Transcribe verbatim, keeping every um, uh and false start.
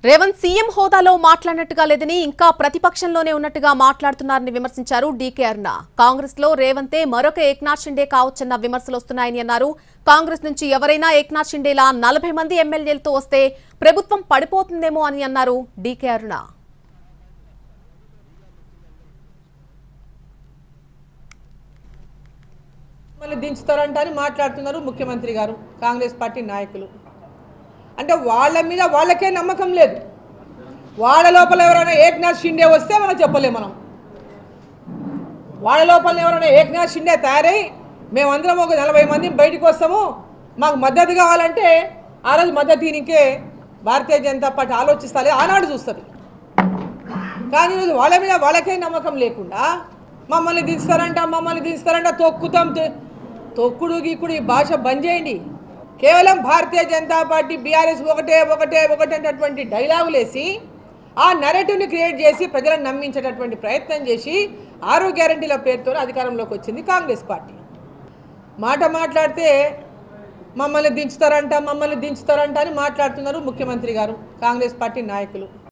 Revanth CM హోదాలో మాట్లాడినట్టుగా లేదని ఇంకా ప్రతిపక్షంలోనే ఉన్నట్టుగా మాట్లాడుతున్నారని విమర్శించారు డీకే అరుణ. కాంగ్రెస్ లో రేవంతే మరొక ఏక్నాథ్ షిండే కావచ్చన్న విమర్శలు వస్తున్నాయని అన్నారు. కాంగ్రెస్ నుంచి ఎవరైనా ఏక్నాథ్ షిండేలా నలభై మంది ఎమ్మెల్యేలతో వస్తే ప్రభుత్వం పడిపోతుందేమో అని అన్నారు డీకే అరుణ. మళ్ళీ దించుతారంటని మాట్లాడుతున్నారు ముఖ్యమంత్రి గారు, కాంగ్రెస్ పార్టీ నాయకులు. అంటే వాళ్ళ మీద వాళ్ళకే నమ్మకం లేదు. వాళ్ళ లోపల ఎవరైనా ఏక్నాథ్ షిండే వస్తే మనం చెప్పలేము. మనం వాళ్ళ లోపల ఎవరైనా ఏక్నాథ్ షిండే తయారై మేమందరం ఒక నలభై మంది బయటకు వస్తాము, మాకు మద్దతు కావాలంటే ఆ రోజు మద్దతు దీనికే భారతీయ జనతా పార్టీ ఆలోచిస్తాలే, ఆనాడు చూస్తుంది. కానీ ఈరోజు వాళ్ళ మీద వాళ్ళకే నమ్మకం లేకుండా మమ్మల్ని దించుతారంట మమ్మల్ని దించుతారంట తొక్కుతాం. తొక్కుడు గీకుడు ఈ భాష బంద్ చేయండి. కేవలం భారతీయ జనతా పార్టీ బీఆర్ఎస్ ఒకటే ఒకటే ఒకటే అనేటటువంటి డైలాగులు వేసి ఆ నెరేటివ్ని క్రియేట్ చేసి ప్రజలను నమ్మించేటటువంటి ప్రయత్నం చేసి ఆరు గ్యారంటీల పేరుతో అధికారంలోకి వచ్చింది కాంగ్రెస్ పార్టీ. మాట మాట్లాడితే మమ్మల్ని దించుతారంట మమ్మల్ని దించుతారంట అని మాట్లాడుతున్నారు ముఖ్యమంత్రి గారు, కాంగ్రెస్ పార్టీ నాయకులు.